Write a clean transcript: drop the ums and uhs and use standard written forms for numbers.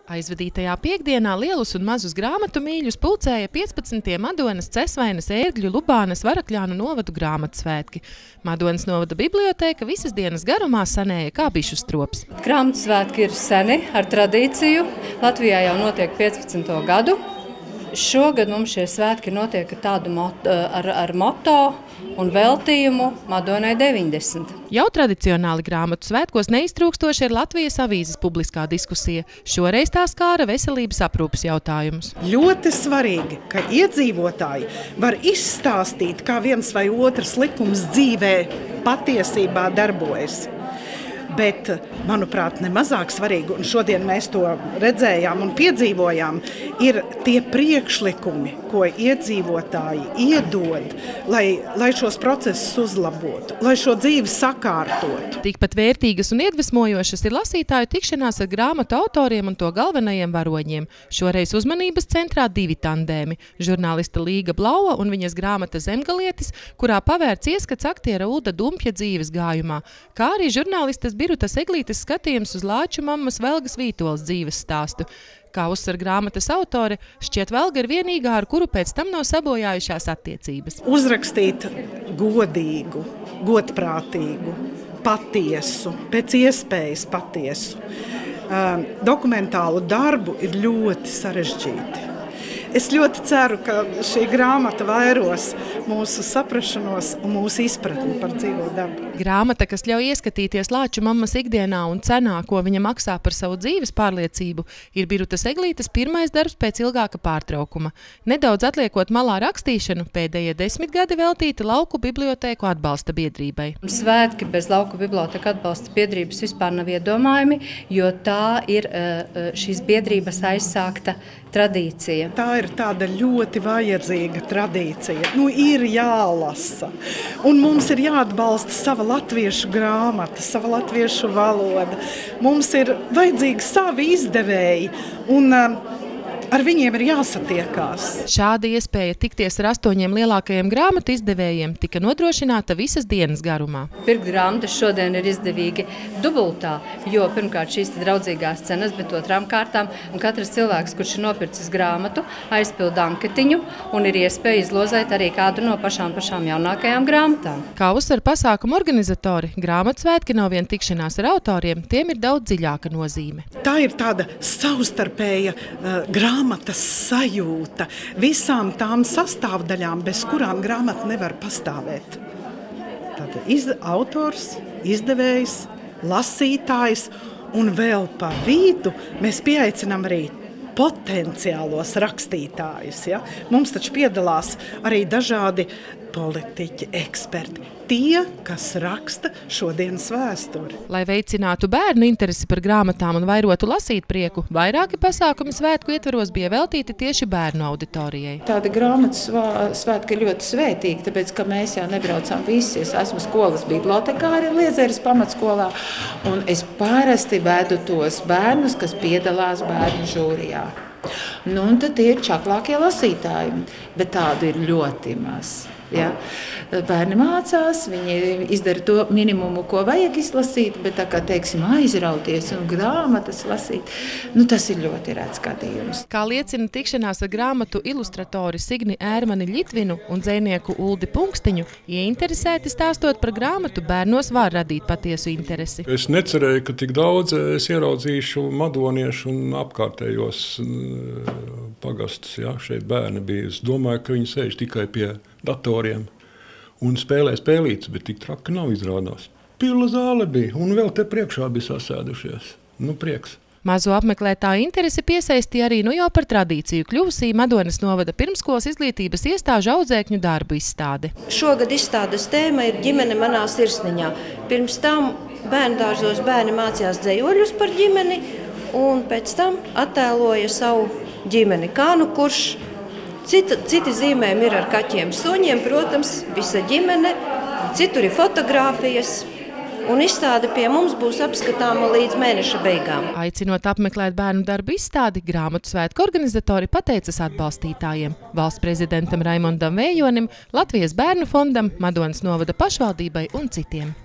Aizvadītajā piekdienā lielus un mazus grāmatu mīļus pulcēja 15. Madonas, Cesvainas, Ērgļu, Lubānas, Varakļānu novadu grāmatu svētki. Madonas novada bibliotēka visas dienas garumā sanēja kā bišu strops. Grāmatu svētki ir seni, ar tradīciju. Latvijā jau notiek 15. gadu. Šogad mums šie svētki notiek ar moto un veltījumu Madonai 90. Jau tradicionāli grāmatu svētkos neiztrūkstoši ir Latvijas avīzes publiskā diskusija. Šoreiz tā skāra veselības aprūpes jautājumus. Ļoti svarīgi, ka iedzīvotāji var izstāstīt, kā viens vai otrs likums dzīvē patiesībā darbojas. Bet, manuprāt, nemazāk svarīgi, un šodien mēs to redzējām un piedzīvojām, ir tie priekšlikumi, ko iedzīvotāji iedod, lai šos procesus uzlabotu, lai šo dzīvi sakārtotu. Tikpat vērtīgas un iedvesmojošas ir lasītāju tikšanās ar grāmatu autoriem un to galvenajiem varoņiem. Šoreiz uzmanības centrā divi tandēmi – žurnālista Līga Blaua un viņas grāmata Zemgalietis, kurā pavērts ieskats aktiera Ulda Dumpja dzīves gājumā, kā arī žurnālistas Birutas Eglītes skatījums uz Lāču mammas Velgas Vītoles dzīves stāstu. Kā uzsver grāmatas autore, šķiet Velga ir vienīgā, ar kuru pēc tam nav sabojājušās attiecības. Uzrakstīt godīgu, godprātīgu, patiesu, pēc iespējas patiesu. Dokumentālu darbu ir ļoti sarežģīti. Es ļoti ceru, ka šī grāmata vairos mūsu saprašanos un mūsu izpratni par dzīvo dabu. Grāmata, kas ļauj ieskatīties Lāču mammas ikdienā un cenā, ko viņa maksā par savu dzīves pārliecību, ir Birutas Eglītes pirmais darbs pēc ilgāka pārtraukuma. Nedaudz atliekot malā rakstīšanu, pēdējie 10 gadi veltīti Lauku bibliotēku atbalsta biedrībai. Svētki bez Lauku bibliotēku atbalsta biedrības vispār nav iedomājami, jo tā ir šīs biedrības aizsākta tradīcija. Tā ir tāda ļoti vajadzīga tradīcija. Ir jālasa. Un mums ir jāatbalsta sava latviešu grāmata, sava latviešu valoda. Mums ir vajadzīgi savi izdevēji un ar viņiem ir jāsatiekās. Šāda iespēja tikties ar 8 lielākajiem grāmatu izdevējiem tika nodrošināta visas dienas garumā. Pirkt grāmatas šodien ir izdevīgi dubultā, jo pirmkārt šīs draudzīgās cenas, bet otrām kārtām un katrs cilvēks, kurš ir nopircis grāmatu, aizpilda anketiņu un ir iespēja izlozēt arī kādu no pašām jaunākajām grāmatām. Kā uzsver pasākumu organizatori, grāmatu svētki nav vien tikšanās ar autoriem, tiem ir daudz dziļāka nozīme. Tā ir tāda savstarpēja grāmatas sajūta visām tām sastāvdaļām, bez kurām grāmata nevar pastāvēt. Tātad autors, izdevējs, lasītājs un vēl pa vidu mēs pieaicinām arī potenciālos rakstītājus. Ja? Mums taču piedalās arī dažādi politiķi, eksperti, tie, kas raksta šodienas vēsturi. Lai veicinātu bērnu interesi par grāmatām un vairotu lasīt prieku, vairāki pasākumi svētku ietvaros bija veltīti tieši bērnu auditorijai. Tāda grāmatas svētka ir ļoti svētīga, tāpēc, ka mēs jau nebraucam visi. Es esmu skolas bibliotekāri Liezeres pamatskolā, un es parasti vedu tos bērnus, kas piedalās bērnu žūrijā. Un tad ir čaklākie lasītāji, bet tādu ir ļoti maz. Ja? Bērni mācās, viņi izdara to minimumu, ko vajag izlasīt, bet tā kā, teiksim, aizrauties un grāmatas lasīt, tas ir ļoti rēts gadījums. Kā liecina tikšanās ar grāmatu ilustratori Signi Ērmani Ļitvinu un dzejnieku Uldi Punkstiņu, ieinteresēti stāstot par grāmatu, bērnos var radīt patiesu interesi. Es necerēju, ka tik daudz es ieraudzīšu madoniešu un apkārtējos pagastus. Ja? Šeit bērni bija. Es domāju, ka viņi sēž tikai pie datoriem un spēlē spēlītes, bet tik traki nav izrādās. Pilna zāle bija, un vēl te priekšā bija sasēdušies. Prieks. Mazo apmeklētāju interesi piesaistīja arī jau par tradīciju kļuvusī Madonas novada pirmskolas izglītības iestāžu audzēkņu darbu izstāde. Šogad izstādes tēma ir ģimene manā sirsniņā. Pirms tam bērndārzos bērni mācījās dzejoļus par ģimeni, un pēc tam attēloja savu ģimeni. Kā kurš? Citi zīmējumi ir ar kaķiem, suņiem, protams, visa ģimene, citur ir fotogrāfijas, un izstāde pie mums būs apskatāma līdz mēneša beigām. Aicinot apmeklēt bērnu darbu izstādi, grāmatu svētku organizatori pateicas atbalstītājiem – valsts prezidentam Raimondam Vējonim, Latvijas bērnu fondam, Madonas novada pašvaldībai un citiem.